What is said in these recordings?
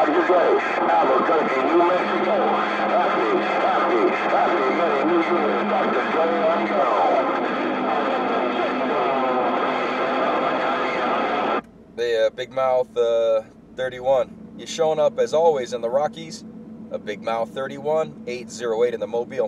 Dr. Dre, Albuquerque, New Mexico. Happy many New Year. Dr. Dre, I'm gone. Hey, Big Mouth 31. You're showing up as always in the Rockies. A Big Mouth 31, 808 in the Mobile.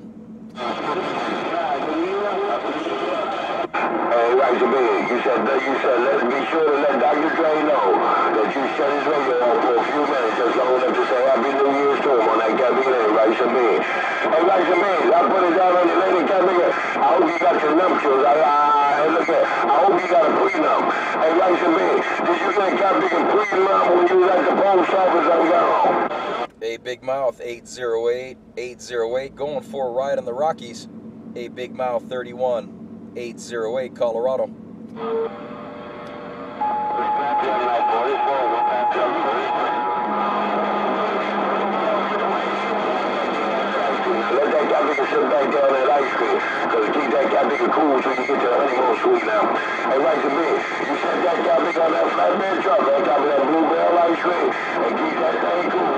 Hey, right to me. You said, let's be sure to let Dr. Dre know that you shut his radio off for a few minutes, just long enough to say Happy New Year's to him on that cabinet, right to me. Hey, right to me. I put it down on your lady cabinet. I hope you got your nuptials. Hey, look at, I hope you got a prenup. Hey, right to me. Did you get a cabinet prenup when you was at the post office? I'm gone. Hey, Big Mouth 808, 808, going for a ride in the Rockies. Hey, Big Mouth 31. 808 Colorado. Let that guy sit back down that ice cream, because keep that guy cool till you get to the honeymoon suite now. Hey, right to me, you set that guy on that flatbed truck on top of that Blue Bell ice cream, and keep that thing cool.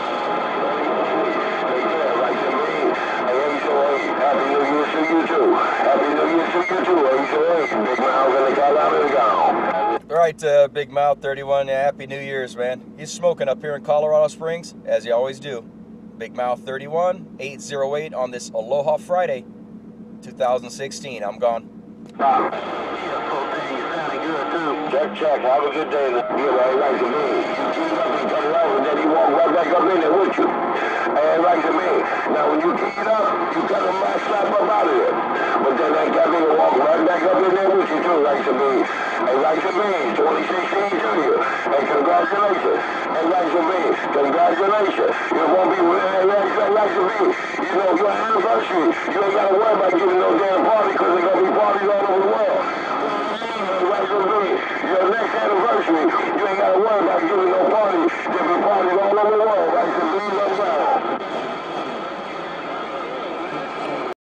Happy New Year to you too. Happy New Year to you too. Big Mouth in the Colorado gone. All right, Big Mouth 31. Happy New Year's, man. He's smoking up here in Colorado Springs, as you always do. Big Mouth 31, 808 on this Aloha Friday, 2016. I'm gone. Check. Have a good day. Right to me. You keep up and cut it off, and then you walk right back up in there with you. Right to me. Now, when you keep it up, you got to slap up out of it. But then that guy will walk right back up in there with you, too. Right to me. Hey, right to me. 2016 to you. Hey, congratulations. Hey, right to me. Congratulations. You won't be right to me. You know, your anniversary, you ain't got to worry about giving no damn party, because there's going to be parties all over the world.